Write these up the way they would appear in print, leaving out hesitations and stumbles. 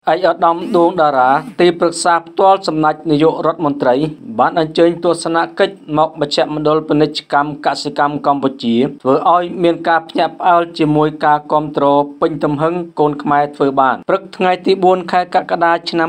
ឯកឧត្តមដួងតារាទីប្រឹក្សាផ្ទាល់សំណាច់នាយករដ្ឋមន្ត្រីបានអញ្ជើញទស្សនកិច្ចមកមជ្ឈមណ្ឌលពាណិជ្ជកម្មកសិកម្មកម្ពុជាធ្វើឲ្យមានការភ្ញាក់ផ្អើលជាមួយការគ្រប់គ្រងពេញទំហឹងកូនខ្មែរធ្វើបានព្រឹកថ្ងៃទី4ខែកក្កដាឆ្នាំ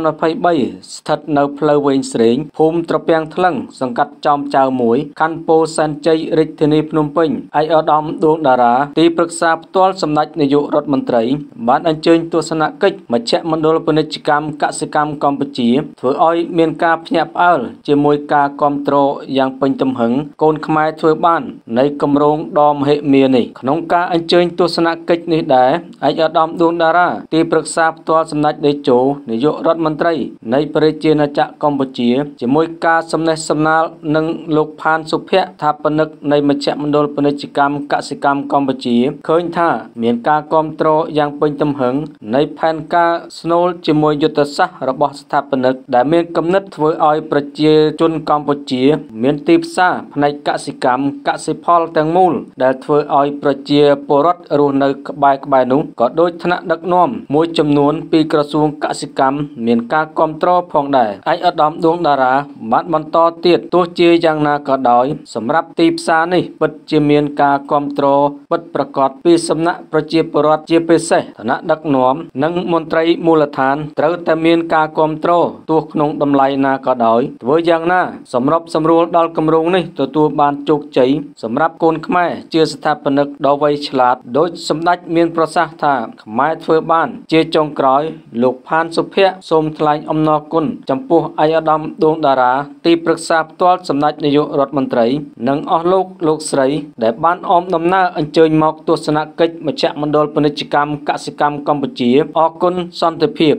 2023ស្ថិតនៅផ្លូវវែងស្រេងភូមិត្រពាំងថ្លឹងសង្កាត់ចោមចៅ1ខណ្ឌពោធិ៍សែនជ័យរាជធានីភ្នំពេញឯកឧត្តមដួងតារាទីប្រឹក្សាផ្ទាល់សំណាច់នាយករដ្ឋមន្ត្រីបានអញ្ជើញទស្សនកិច្ចមជ្ឈមណ្ឌលពាណិជ្ជកម្មកសិកម្មកម្ពុជាធ្វើឲ្យមានការភ្ញាក់ផ្អើលជាមួយការគ្រប់គ្រងយ៉ាងពេញទំហឹងកូនខ្មែរធ្វើបាននៃគម្រោងដ៏មហិមានេះក្នុងការអញ្ជើញទស្សនកិច្ចនេះដែរឯកឧត្តមដួងតារាទីប្រឹក្សាផ្ទាល់សំណាច់តេជោនាយករដ្ឋមន្ត្រីនៃប្រជាណាចក្រកម្ពុជាជាមួយការសំណេះសំណាលនឹងលោកផានសុភ័ក្រថាបនិកនៃមជ្ឈមណ្ឌលពាណិជ្ជកម្មកសិកម្មកម្ពុជាឃើញថាមានការគ្រប់គ្រងយ៉ាងពេញទំហឹងនៃផែនការស្នូលជាមួយយុទ្ធសាស្ត្ររបស់ស្ថាបនិកដែលមានគំនិតធ្វើឲ្យប្រជាជនកម្ពុជាមានទីផ្សារផ្នែកកសិកម្មកសិផលទាំងមូលដែលធ្វើឲ្យប្រជាពលរដ្ឋរស់នៅក្បែរនោះក៏ដូចថ្នាក់ដឹកនាំមួយចំនួនពីក្រសួងកសិកម្មមានការគ្រប់គ្រងផងដែរឯកឧត្តមដួងតារាបានបន្តទៀតទោះជាយ៉ាងណាក៏ដោយសម្រាប់ទីផ្សារនេះពិតជាមានការគ្រប់គ្រងពិតប្រាកដពីសំណាក់ប្រជាពលរដ្ឋជាពិសេសថ្នាក់ដឹកនាំនិងមន្ត្រីមូលដ្ឋានត្រូវតែមានការគ្រប់គ្រងទោះក្នុងតម្លៃណាក៏ដោយធ្វើយ៉ាងណាសម្របសម្រួលដល់គម្រោងនេះទទួលបានជោគជ័យសម្រាប់កូនខ្មែរជាស្ថាបនិកដ៏វៃឆ្លាតដោយសម្ដេចមានប្រសាសន៍ថាខ្មែរធ្វើបានជាចុងក្រោយលោកផានសុភ័ក្រសូមថ្លែងអំណរគុណចំពោះឯកឧត្តមដួងតារាទីប្រឹក្សាផ្ទាល់សំណាច់នាយករដ្ឋមន្ត្រីនិងអស់លោកស្រីដែលបានអមដំណើរអញ្ជើញមកទស្សនកិច្ចមជ្ឈមណ្ឌលពាណិជ្ជកម្មកសិកម្មកម្ពុជាអរគុណសន្តិភាព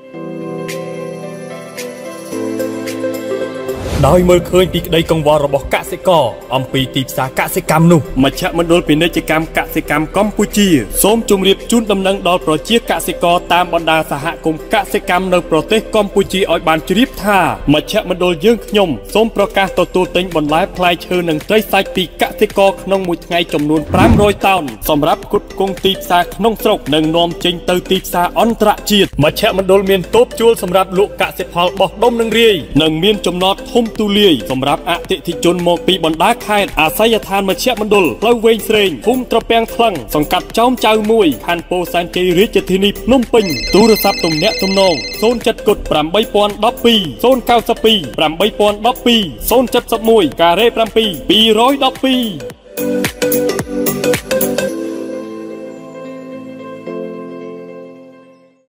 ដោយមើលឃើញពីក្តីកង្វល់របស់កសិករអំពីទីផ្សារកសិកម្មនោះមជ្ឈមណ្ឌលពាណិជ្ជកម្មកសិកម្មកម្ពុជាសូមជម្រាបជូនដំណឹងដល់ប្រជាកសិករតាមបណ្ដាសហគមន៍កសិកម្មនៅប្រទេសកម្ពុជាឲ្យបានជ្រាបថាមជ្ឈមណ្ឌលយើងខ្ញុំសូមប្រកាសទទួលទិញបន្លែផ្លែឈើនិងត្រីសាច់ពីកសិករក្នុងមួយថ្ងៃចំនួន500តោនសម្រាប់ផ្គត់ផ្គង់ទីផ្សារក្នុងស្រុកនិងនាំចេញទៅទីផ្សារអន្តរជាតិមជ្ឈមណ្ឌលមានតូបជួលសម្រាប់លក់កសិផលបោះដុំនិងរាយនិងមានចំណតធំទូលាយសម្រាប់អតិថិជនមកពីបណ្ដាខេត្តអាស័យដ្ឋានមជ្ឈមណ្ឌលផ្លូវវែងស្រេងភូមិត្រពាំងថ្លឹងសង្កាត់ចោមចៅ1ខណ្ឌពោធិ៍សែនជ័យរាជធានីភ្នំពេញទូរស័ព្ទទំនាក់ទំនង077 8012 092 8012 071 ការ៉េ7 212